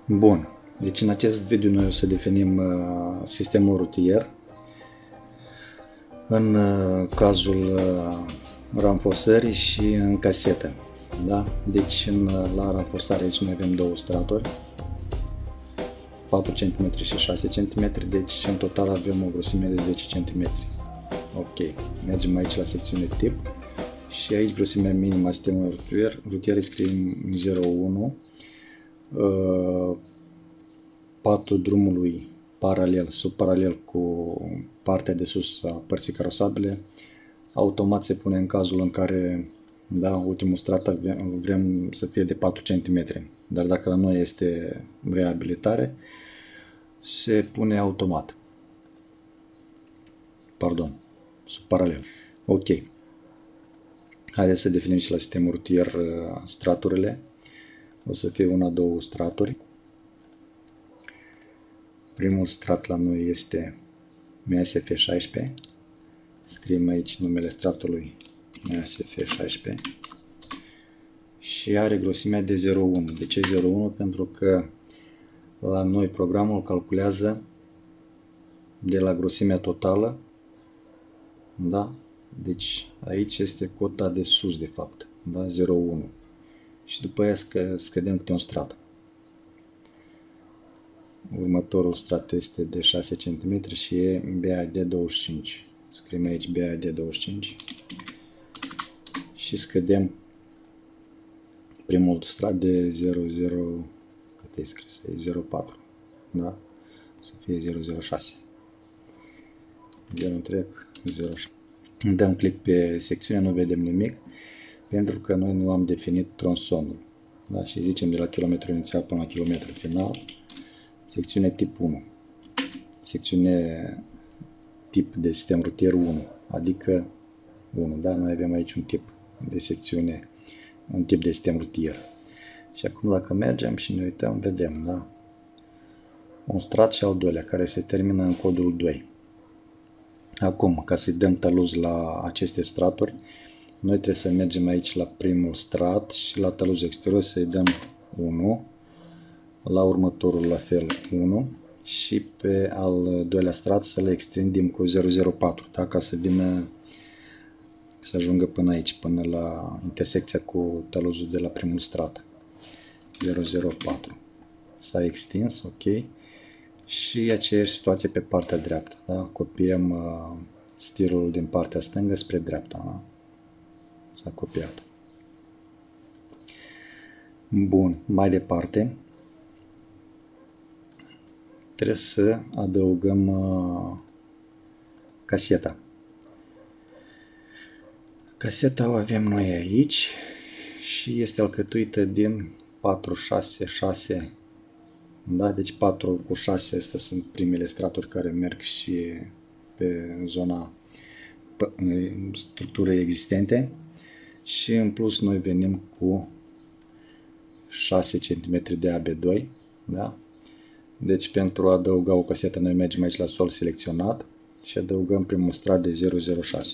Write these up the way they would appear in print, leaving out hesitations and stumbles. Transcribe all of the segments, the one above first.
Bun, deci în acest video noi o să definim sistemul rutier în cazul ranforsării și în casetă. Da? Deci la ranforsare aici noi avem două straturi, 4 cm și 6 cm, deci în total avem o grosime de 10 cm. Ok, mergem aici la secțiune tip și aici grosimea minimă a sistemului rutier scriem 0,1, patul drumului paralel, subparalel cu partea de sus a părții carosabile, automat se pune în cazul în care, da, ultimul strat vrem să fie de 4 cm, dar dacă la noi este reabilitare, se pune automat. Pardon, subparalel. Ok. Haideți să definim și la sistemul rutier straturile. O să fie două straturi. Primul strat la noi este MSF16. Scriem aici numele stratului MSF16 și are grosimea de 0,1. De ce 0,1? Pentru că la noi programul calculează de la grosimea totală, da? Deci aici este cota de sus de fapt, da? 0,1. Și după aia scădem câte un strat. Următorul strat este de 6 cm și e BAD25. Scriem aici BAD25 și scădem primul strat de 0,0, cât e scris? E 0,4, da? Să fie 0,06. 0,6. Dăm click pe secțiune, nu vedem nimic, pentru că noi nu am definit tronsonul. Da? Și zicem de la kilometru inițial până la kilometru final. Secțiune tip 1. Secțiune tip de sistem rutier 1, adică 1. Da? Noi avem aici un tip de secțiune, un tip de sistem rutier. Și acum dacă mergem și ne uităm, vedem, da? Un strat și al doilea, care se termină în codul 2. Acum, ca să-i dăm taluz la aceste straturi, noi trebuie să mergem aici la primul strat și la taluz exterior să-i dăm 1, la următorul la fel 1 și pe al doilea strat să le extindem cu 0,04, da? Ca să vină, să ajungă până aici, până la intersecția cu taluzul de la primul strat. 0,04. S-a extins, ok. Și aceeași situație pe partea dreaptă, da? Copiem stirul din partea stângă spre dreapta, da? S-a copiat. Bun, mai departe trebuie să adăugăm caseta. Caseta o avem noi aici și este alcătuită din 4, 6, 6. Da? Deci 4 cu 6, astea sunt primele straturi care merg și pe zona structurii existente și în plus noi venim cu 6 cm de AB2, da? Deci pentru a adăuga o casetă noi mergem aici la sol selecționat și adăugăm primul strat de 0,06.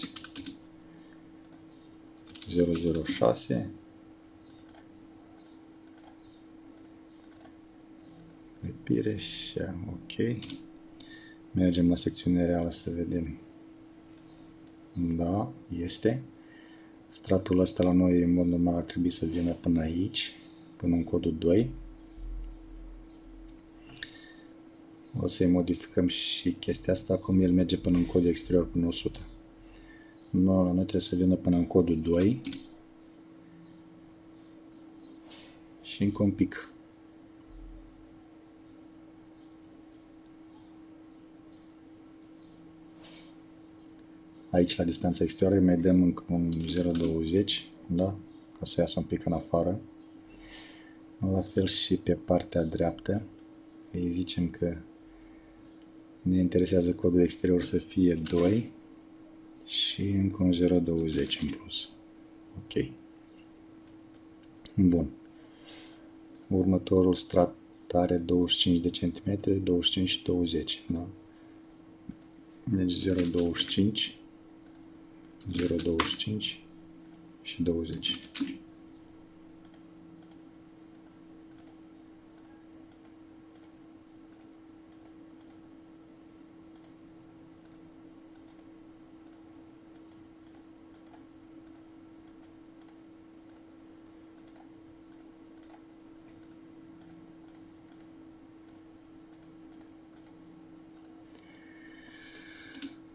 0,06. Lipire și ok. Mergem la secțiunea reală să vedem. Da, este. Stratul ăsta la noi în mod normal ar trebui să vină până aici, până în codul 2. O să-i modificăm și chestia asta, cum el merge până în codul exterior până 100. Nu, la noi trebuie să vină până în codul 2 și încă un pic. Aici la distanța exterioară mai dăm încă un 0,20, da? Ca să iasă un pic în afară. La fel și pe partea dreaptă. Îi zicem că ne interesează codul exterior să fie 2 și încă un 0,20 în plus. Ok. Bun. Următorul strat are 25 de centimetri, 25 și 20, da? Deci 0,25, 0,25 și 20.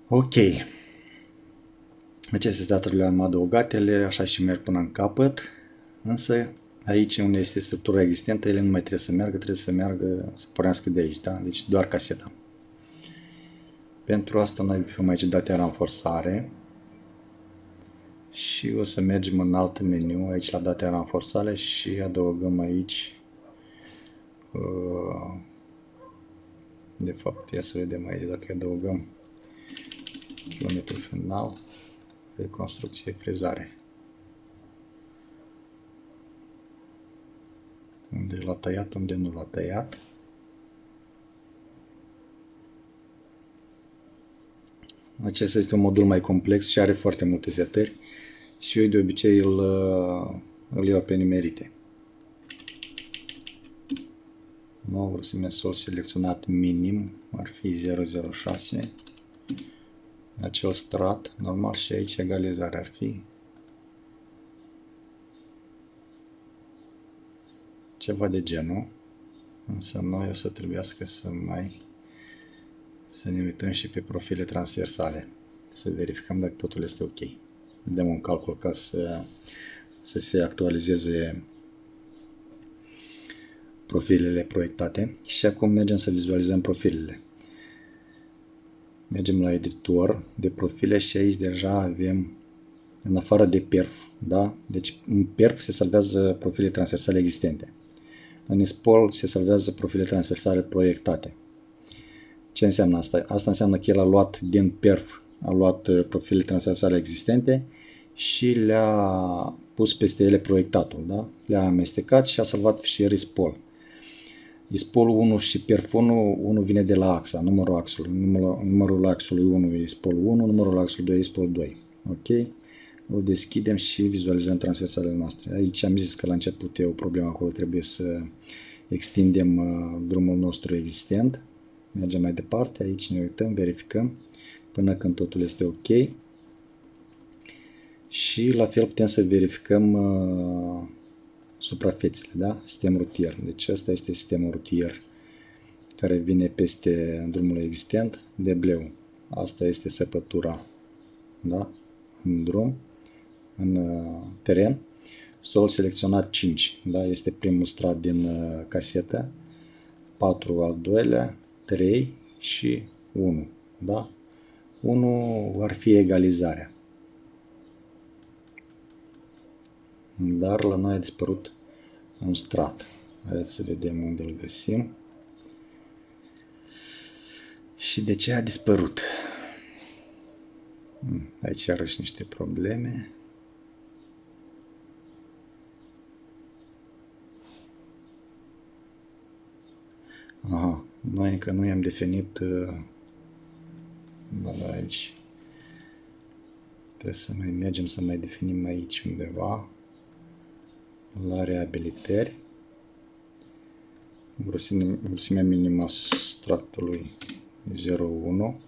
Ok. Aceste staturi le-am adăugat, ele așa și merg până în capăt, însă aici unde este structura existentă, ele nu mai trebuie să meargă, să pornească de aici, da? Deci doar caseta. Pentru asta noi vom aici date ranforsare și o să mergem în alt meniu, aici la date ranforsare și adăugăm aici, de fapt, ia să vedem aici dacă adăugăm kilometru final, reconstrucție, frezare. Unde l-a tăiat, unde nu l-a tăiat. Acesta este un modul mai complex și are foarte multe setări și eu de obicei îl iau pe nimerite. Nou grosime sol selecționat minim ar fi 0,06. Acel strat normal și aici egalizarea ar fi ceva de genul, însă noi o să trebuiască să ne uităm și pe profile transversale, să verificăm dacă totul este ok. Dăm un calcul ca să se actualizeze profilele proiectate și acum mergem să vizualizăm profilele. Mergem la editor de profile și aici deja avem, în afară de perf, da? Deci în perf se salvează profile transversale existente. În ISPOL se salvează profile transversale proiectate. Ce înseamnă asta? Asta înseamnă că el a luat din perf, a luat profile transversale existente și le-a pus peste ele proiectatul, da? Le-a amestecat și a salvat fișier ISPOL. ISPOL 1 și perf 1 vine de la axa, numărul axului. Numărul axului 1 e ISPOL 1, numărul axului 2 e ISPOL 2. Ok? Îl deschidem și vizualizăm transversalele noastre. Aici am zis că la început e o problemă acolo, trebuie să extindem drumul nostru existent. Mergem mai departe, aici ne uităm, verificăm până când totul este ok. Și la fel putem să verificăm suprafețele, da? Sistem rutier. Deci ăsta este sistemul rutier care vine peste drumul existent, debleu. Asta este săpătura, da? În drum, în teren. Sol selecționat 5, da? Este primul strat din casetă, 4 al doilea, 3 și 1, da? 1 ar fi egalizarea. Dar la noi a dispărut un strat. Haideți să vedem unde îl găsim. Și de ce a dispărut? Aici iarăși niște probleme. Aha, noi încă nu i-am definit, da, aici. Trebuie să mai mergem să mai definim aici undeva, la reabilitări. Grosimea minimă a stratului 0,1.